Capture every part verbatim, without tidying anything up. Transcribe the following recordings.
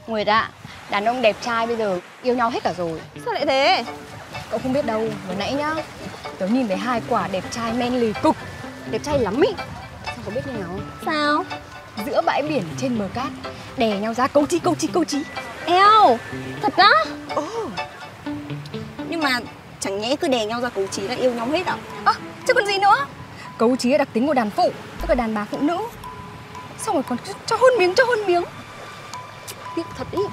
Nguyệt ạ, đàn ông đẹp trai bây giờ yêu nhau hết cả rồi. Sao lại thế? Cậu không biết đâu, vừa nãy nhá, tớ nhìn thấy hai quả đẹp trai men lì cực, đẹp trai lắm ý. Sao có biết như nào không? Sao? Giữa bãi biển trên bờ cát, đè nhau ra câu chi câu chi câu chí. Eo, thật á? Ồ. Nhưng mà chẳng nhẽ cứ đè nhau ra cấu trí là yêu nhau hết à? À, chứ còn gì nữa. Cấu chí là đặc tính của đàn phụ, tức là đàn bà phụ nữ. Xong rồi còn cho hôn miếng, cho hôn miếng. Tiếc thật ý.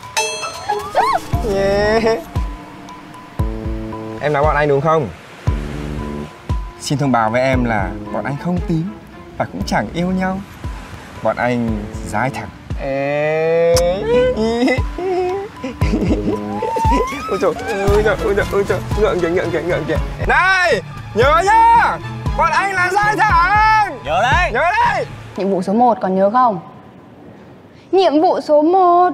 Yeah. Em nói bọn anh đúng không? Xin thông báo với em là bọn anh không tím và cũng chẳng yêu nhau. Bọn anh dai thẳng. Ê. Ôi trời, ôi trời, ôi trời, ôi trời, ngượng kìa, ngượng kìa, ngượng kìa. Này, nhớ nhá, bọn anh là dai thẳng. Nhớ đấy. Nhớ đấy. Nhiệm vụ số một còn nhớ không? Nhiệm vụ số một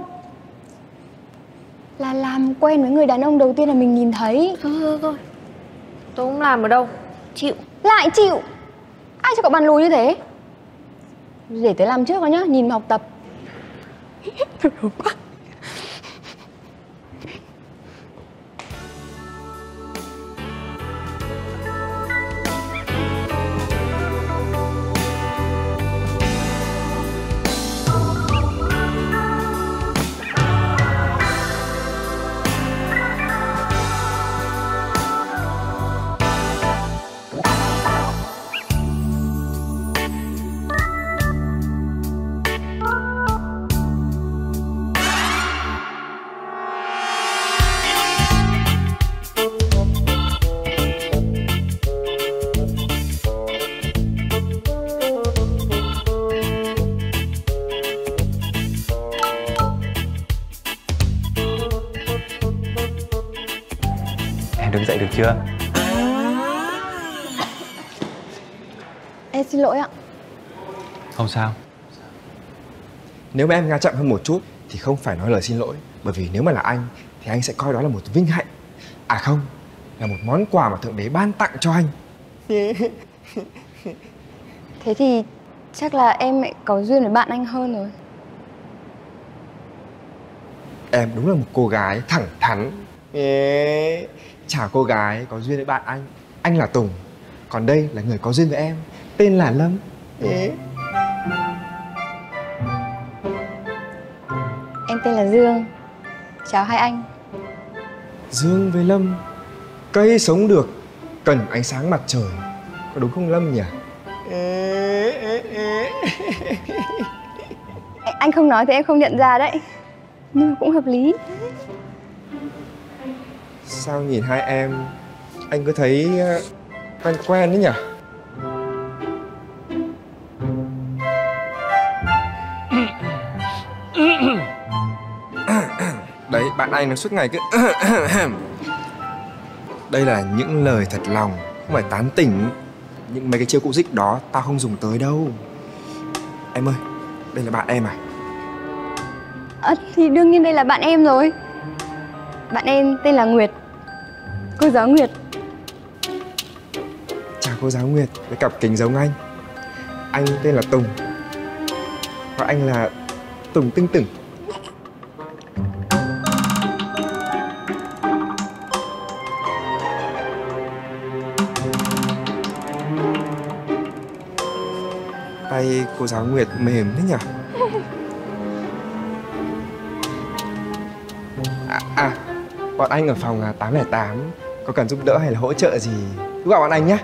là làm quen với người đàn ông đầu tiên là mình nhìn thấy. Thôi thôi thôi, tôi không làm ở đâu. Chịu. Lại chịu? Ai cho cậu bàn lùi như thế? Để tớ làm trước đó nhá, nhìn mà học tập. Thật quá. Đứng dậy được chưa? Em xin lỗi ạ. Không sao. Nếu mà em nga chậm hơn một chút thì không phải nói lời xin lỗi. Bởi vì nếu mà là anh thì anh sẽ coi đó là một vinh hạnh. À không, là một món quà mà Thượng Đế ban tặng cho anh. Thế thì chắc là em lại có duyên với bạn anh hơn rồi. Em đúng là một cô gái thẳng thắn. Ê, chả cô gái có duyên với bạn anh. Anh là Tùng, còn đây là người có duyên với em, tên là Lâm. Ê. Em tên là Dương. Chào hai anh. Dương với Lâm, cây sống được cần ánh sáng mặt trời, có đúng không Lâm nhỉ? Ê, ê, ê. Anh không nói thì em không nhận ra đấy. Nhưng mà cũng hợp lý. Sao nhìn hai em anh cứ thấy quen quen đấy nhỉ? Đấy, bạn anh nó suốt ngày cứ đây là những lời thật lòng, không phải tán tỉnh. Những mấy cái chiêu cũ dích đó tao không dùng tới đâu. Em ơi, đây là bạn em à? À, thì đương nhiên đây là bạn em rồi. Bạn em tên là Nguyệt, cô giáo Nguyệt. Chào cô giáo Nguyệt với cặp kính giống anh. Anh tên là Tùng, và anh là Tùng Tưng Tửng. Tay cô giáo Nguyệt mềm thế nhỉ? À, à, bọn anh ở phòng tám không tám, có cần giúp đỡ hay là hỗ trợ gì cứ gọi bọn anh nhé.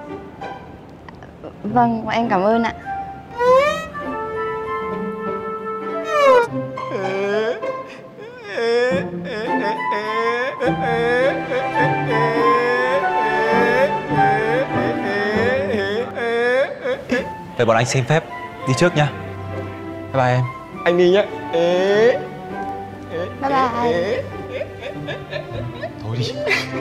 Vâng, bọn em cảm ơn ạ. Vậy bọn anh xin phép đi trước nha. Bye bye em. Anh đi nhé. Ê. Bye bye. Thôi đi.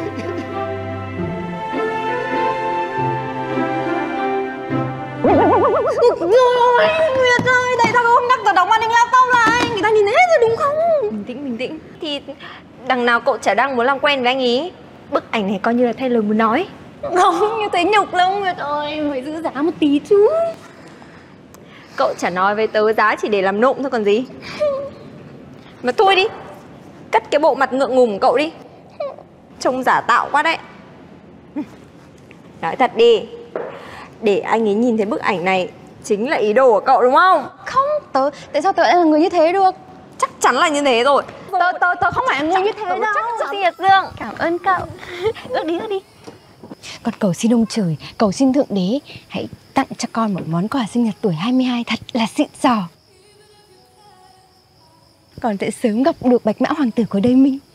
Rồi, Nguyệt ơi, tại sao không nhắc tớ đóng màn hình laptop lại? Người ta nhìn hết rồi đúng không? Bình tĩnh, bình tĩnh. Thì đằng nào cậu chả đang muốn làm quen với anh ý. Bức ảnh này coi như là thay lời muốn nói. Không, như thế nhục lắm Nguyệt ơi, phải giữ giá một tí chứ. Cậu chả nói với tớ giá chỉ để làm nộm thôi còn gì. Mà thôi đi, cất cái bộ mặt ngượng ngùng của cậu đi. Trông giả tạo quá đấy. Nói thật đi, để anh ấy nhìn thấy bức ảnh này chính là ý đồ của cậu đúng không? Không, tớ, tại sao tớ lại là người như thế được? Chắc chắn là như thế rồi. Tớ, tớ, tớ không phải là người như thế đâu. Chắc chắn thiệt Dương. Cảm ơn cậu. Ước đi, ước đi. Con cầu xin ông trời, cầu xin Thượng Đế hãy tặng cho con một món quà sinh nhật tuổi hai mươi hai thật là xịn sò. Con sẽ sớm gặp được Bạch Mã Hoàng tử của đời mình.